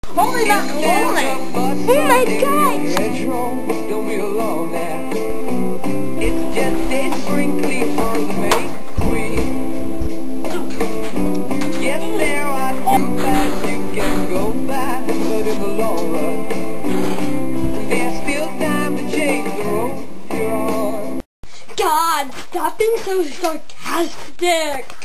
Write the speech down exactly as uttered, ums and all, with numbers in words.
Holy macaroni! Oh my god! Don't be alone now. It's just a sprinkly on the make queen. Yes, there are two paths you can go by, but in the long run, there's still time to change the road you're on. God, stop being so sarcastic!